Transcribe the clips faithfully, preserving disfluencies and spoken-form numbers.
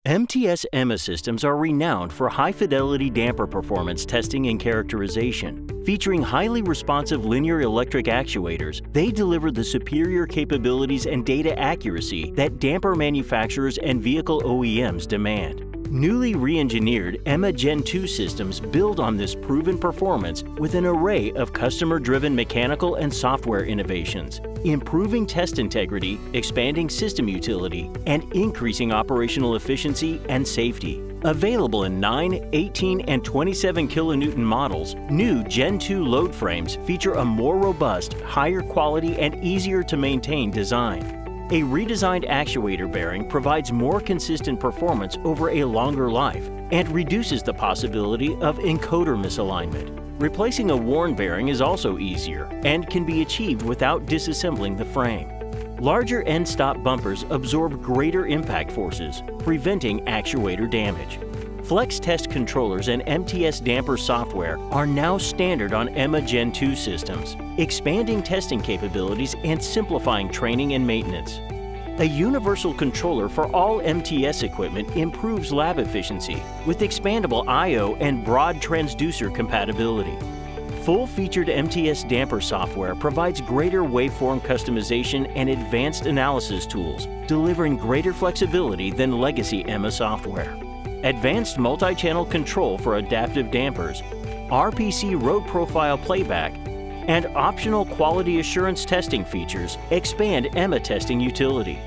M T S E M A systems are renowned for high-fidelity damper performance testing and characterization. Featuring highly responsive linear electric actuators, they deliver the superior capabilities and data accuracy that damper manufacturers and vehicle O E Ms demand. Newly re-engineered E M A Gen two systems build on this proven performance with an array of customer-driven mechanical and software innovations, improving test integrity, expanding system utility, and increasing operational efficiency and safety. Available in nine, eighteen, and twenty-seven kilonewton models, new Gen two load frames feature a more robust, higher quality, and easier to maintain design. A redesigned actuator bearing provides more consistent performance over a longer life and reduces the possibility of encoder misalignment. Replacing a worn bearing is also easier and can be achieved without disassembling the frame. Larger end-stop bumpers absorb greater impact forces, preventing actuator damage. Flex test controllers and M T S damper software are now standard on E M A Gen two systems, expanding testing capabilities and simplifying training and maintenance. A universal controller for all M T S equipment improves lab efficiency with expandable I O and broad transducer compatibility. Full-featured M T S damper software provides greater waveform customization and advanced analysis tools, delivering greater flexibility than legacy E M A software. Advanced multi-channel control for adaptive dampers, R P C road profile playback, and optional quality assurance testing features expand E M A testing utility.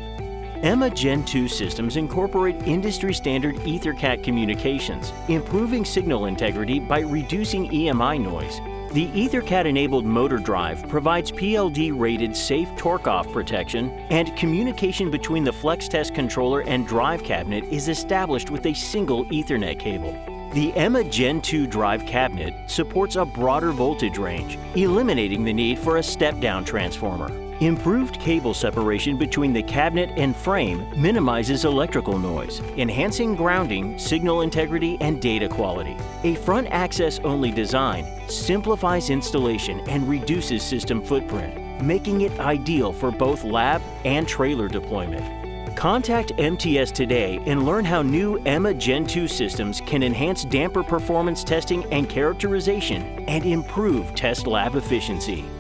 E M A Gen two systems incorporate industry-standard EtherCAT communications, improving signal integrity by reducing E M I noise. The EtherCAT-enabled motor drive provides P L D-rated safe torque-off protection, and communication between the flex test controller and drive cabinet is established with a single Ethernet cable. The E M A Gen two drive cabinet supports a broader voltage range, eliminating the need for a step-down transformer. Improved cable separation between the cabinet and frame minimizes electrical noise, enhancing grounding, signal integrity, and data quality. A front access-only design simplifies installation and reduces system footprint, making it ideal for both lab and trailer deployment. Contact M T S today and learn how new E M A Gen two systems can enhance damper performance testing and characterization and improve test lab efficiency.